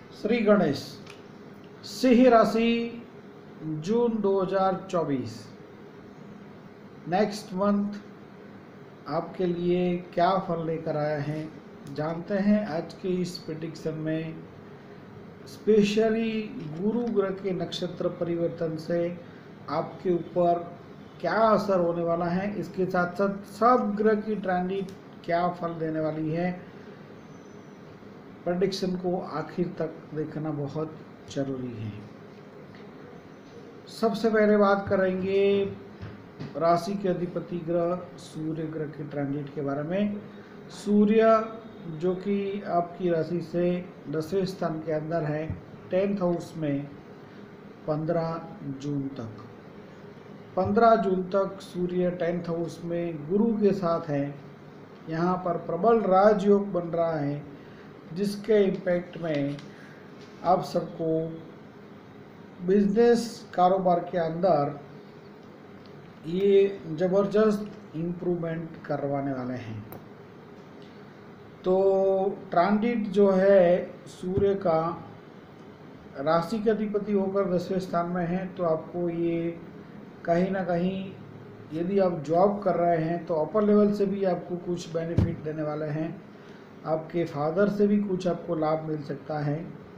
श्री गणेश। सिंह राशि जून 2024 next month आपके लिए क्या फल लेकर आया है जानते हैं आज के इस प्रेडिक्शन में। स्पेशली गुरु ग्रह के नक्षत्र परिवर्तन से आपके ऊपर क्या असर होने वाला है, इसके साथ साथ सब ग्रह की ट्रांजिट क्या फल देने वाली है। प्रेडिक्शन को आखिर तक देखना बहुत जरूरी है। सबसे पहले बात करेंगे राशि के अधिपति ग्रह सूर्य ग्रह के ट्रांजिट के बारे में। सूर्य जो कि आपकी राशि से 10वें स्थान के अंदर है, 10th हाउस में 15 जून तक। 15 जून तक सूर्य 10th हाउस में गुरु के साथ है। यहाँ पर प्रबल राजयोग बन रहा है, जिसके इम्पैक्ट में आप सबको बिजनेस कारोबार के अंदर ये ज़बरदस्त इम्प्रूवमेंट करवाने वाले हैं। तो ट्रांजिट जो है सूर्य का राशि के अधिपति होकर 10वें स्थान में है, तो आपको ये कहीं ना कहीं यदि आप जॉब कर रहे हैं तो अपर लेवल से भी आपको कुछ बेनिफिट देने वाले हैं। आपके फादर से भी कुछ आपको लाभ मिल सकता है।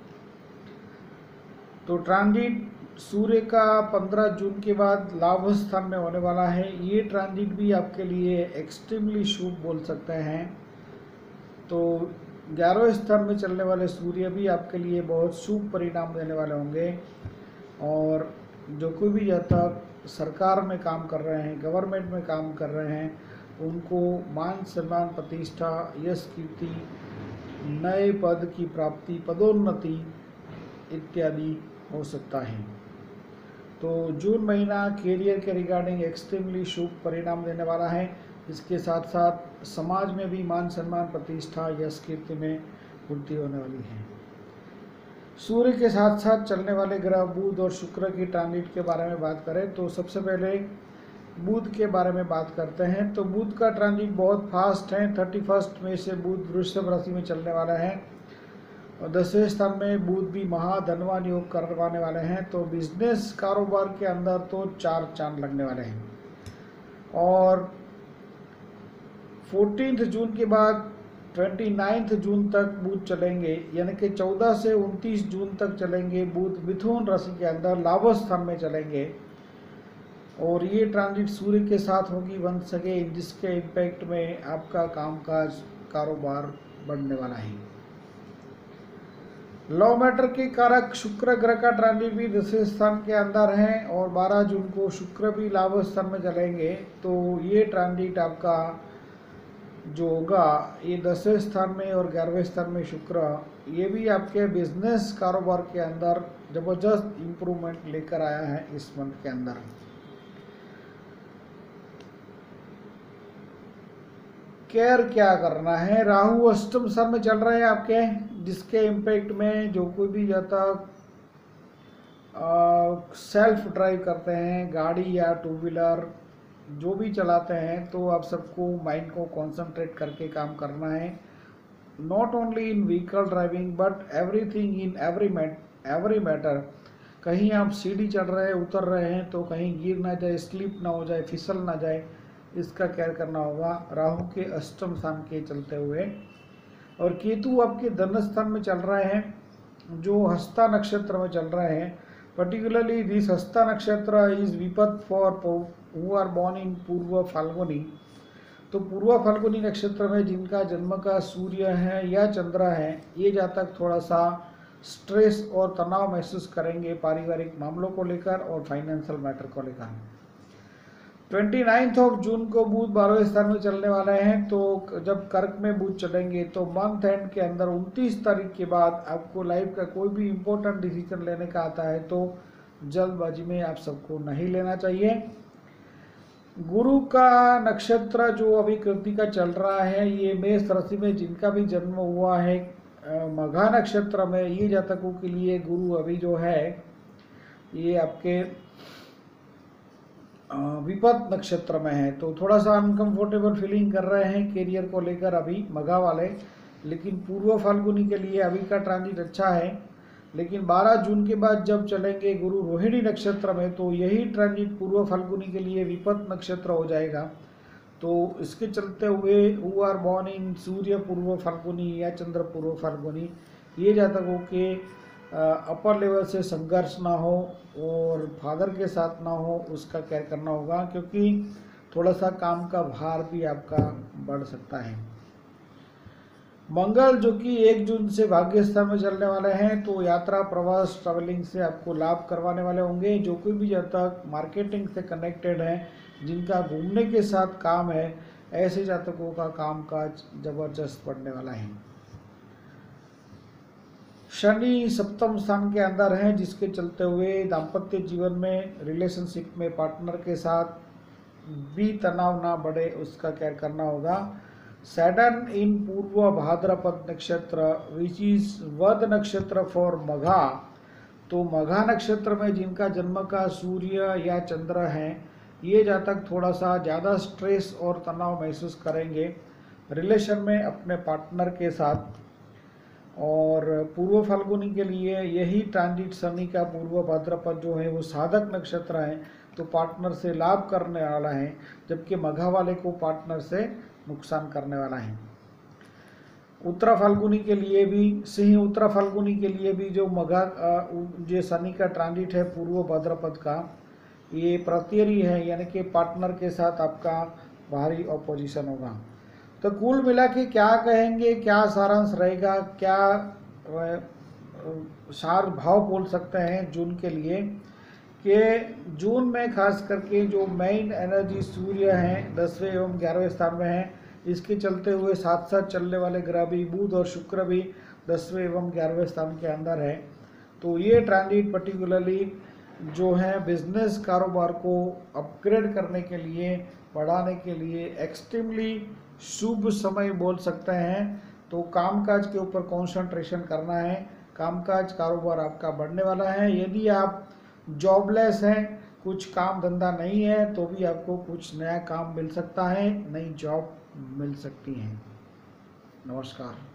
तो ट्रांजिट सूर्य का 15 जून के बाद लाभ स्थान में होने वाला है। ये ट्रांजिट भी आपके लिए एक्सट्रीमली शुभ बोल सकते हैं। तो 11वें स्थान में चलने वाले सूर्य भी आपके लिए बहुत शुभ परिणाम देने वाले होंगे। और जो कोई भी जातक सरकार में काम कर रहे हैं, गवर्नमेंट में काम कर रहे हैं, उनको मान सम्मान, प्रतिष्ठा, यश, कीर्ति, नए पद की प्राप्ति, पदोन्नति इत्यादि हो सकता है। तो जून महीना कैरियर के रिगार्डिंग एक्सट्रीमली शुभ परिणाम देने वाला है। इसके साथ साथ समाज में भी मान सम्मान, प्रतिष्ठा, यश, कीर्ति में वृद्धि होने वाली है। सूर्य के साथ साथ चलने वाले ग्रह बुध और शुक्र की ट्रांजिट के बारे में बात करें तो सबसे पहले बुध के बारे में बात करते हैं। तो बुध का ट्रांजिट बहुत फास्ट है। 31 मई से बुध वृषभ राशि में चलने वाला है और 10वें स्थान में बुध भी महाधनवान योग करवाने वाले हैं। तो बिजनेस कारोबार के अंदर तो 4 चांद लगने वाले हैं। और 14 जून के बाद 29 जून तक बुध चलेंगे, यानी कि 14 से 29 जून तक चलेंगे। बुध मिथुन राशि के अंदर लाभ स्थान में चलेंगे और ये ट्रांजिट सूर्य के साथ होगी वन सके, जिसके इम्पैक्ट में आपका कामकाज कारोबार बढ़ने वाला है। लॉ मैटर के कारक शुक्र ग्रह का ट्रांजिट भी 10वें स्थान के अंदर है और 12 जून को शुक्र भी लाभ स्थान में चलेंगे। तो ये ट्रांजिट आपका जो होगा ये 10वें स्थान में और 11वें स्थान में शुक्र, ये भी आपके बिजनेस कारोबार के अंदर जबरदस्त इम्प्रूवमेंट लेकर आया है इस मंथ के अंदर। केयर क्या करना है, राहु अष्टम स्थान में चल रहे हैं आपके, जिसके इम्पैक्ट में जो कोई भी जातक सेल्फ ड्राइव करते हैं, गाड़ी या टू व्हीलर जो भी चलाते हैं, तो आप सबको माइंड को कंसंट्रेट करके काम करना है। Not only in vehicle driving but everything in every matter. कहीं आप सीढ़ी चढ़ रहे हैं, उतर रहे हैं, तो कहीं गिर ना जाए, स्लिप ना हो जाए, फिसल ना जाए, इसका केयर करना होगा राहु के अष्टम स्थान के चलते हुए। और केतु आपके धन स्थान में चल रहे हैं, जो हस्ता नक्षत्र में चल रहे हैं। पर्टिकुलरली दिस हस्ता नक्षत्र इज विपद for who are born in Purva Phalguni. तो पूर्व फाल्गुनी नक्षत्र में जिनका जन्म का सूर्य है या चंद्र है, ये जातक थोड़ा सा स्ट्रेस और तनाव महसूस करेंगे पारिवारिक मामलों को लेकर और फाइनेंशियल मैटर को लेकर। 29 जून को बुध 12वें स्थान में चलने वाले हैं। तो जब कर्क में बुध चलेंगे तो मंथ एंड के अंदर 29 तारीख के बाद आपको लाइफ का कोई भी इम्पोर्टेंट डिसीजन लेने का आता है तो जल्दबाजी में आप सबको नहीं लेना चाहिए। गुरु का नक्षत्र जो अभी कृतिका चल रहा है, ये मेष राशि में जिनका भी जन्म हुआ है मघा नक्षत्र में, ये जातकों के लिए गुरु अभी जो है ये आपके विपद नक्षत्र में है। तो थोड़ा सा अनकंफर्टेबल फीलिंग कर रहे हैं कैरियर को लेकर अभी मघा वाले, लेकिन पूर्व फाल्गुनी के लिए अभी का ट्रांजिट अच्छा है। लेकिन 12 जून के बाद जब चलेंगे गुरु रोहिणी नक्षत्र में, तो यही ट्रांजिट पूर्व फाल्गुनी के लिए विपत नक्षत्र हो जाएगा। तो इसके चलते हुए who are born in Surya Purva Phalguni या चंद्र पूर्व फाल्गुनी, ये जातकों के अपर लेवल से संघर्ष ना हो और फादर के साथ ना हो, उसका केयर करना होगा, क्योंकि थोड़ा सा काम का भार भी आपका बढ़ सकता है। मंगल जो कि 1 जून से भाग्य स्थान में चलने वाले हैं, तो यात्रा प्रवास ट्रैवलिंग से आपको लाभ करवाने वाले होंगे। जो कोई भी जातक मार्केटिंग से कनेक्टेड है, जिनका घूमने के साथ काम है, ऐसे जातकों का कामकाज जबरदस्त बढ़ने वाला है। शनि सप्तम स्थान के अंदर है, जिसके चलते हुए दाम्पत्य जीवन में, रिलेशनशिप में पार्टनर के साथ भी तनाव ना बढ़े, उसका केयर करना होगा। सैटर्न इन पूर्व भाद्रपद नक्षत्र विच इज वद नक्षत्र फॉर मघा, तो मघा नक्षत्र में जिनका जन्म का सूर्य या चंद्र है, ये जातक थोड़ा सा ज़्यादा स्ट्रेस और तनाव महसूस करेंगे रिलेशन में अपने पार्टनर के साथ। और पूर्व फाल्गुनी के लिए यही ट्रांजिट शनि का पूर्व भाद्रपद जो है वो साधक नक्षत्र है, तो पार्टनर से लाभ करने वाला है, जबकि मघा वाले को पार्टनर से नुकसान करने वाला है। उत्तरा फाल्गुनी के लिए भी, सिंह उत्तरा फाल्गुनी के लिए भी जो मघा जो शनि का ट्रांजिट है पूर्व भाद्रपद का, ये प्रत्यरी है, यानी कि पार्टनर के साथ आपका भारी ऑपोजिशन होगा। तो कुल मिला के क्या कहेंगे, क्या सारांश रहेगा, क्या सार भाव बोल सकते हैं जून के लिए, कि जून में खास करके जो मेन एनर्जी सूर्य हैं 10वें एवं 11वें स्थान में है, इसके चलते हुए साथ साथ चलने वाले ग्रह भी बुध और शुक्र भी 10वें एवं 11वें स्थान के अंदर है। तो ये ट्रांजिट पर्टिकुलरली जो है बिजनेस कारोबार को अपग्रेड करने के लिए, बढ़ाने के लिए एक्सट्रीमली शुभ समय बोल सकते हैं। तो कामकाज के ऊपर कंसंट्रेशन करना है, कामकाज कारोबार आपका बढ़ने वाला है। यदि आप जॉबलेस हैं, कुछ काम धंधा नहीं है, तो भी आपको कुछ नया काम मिल सकता है, नई जॉब मिल सकती है। नमस्कार।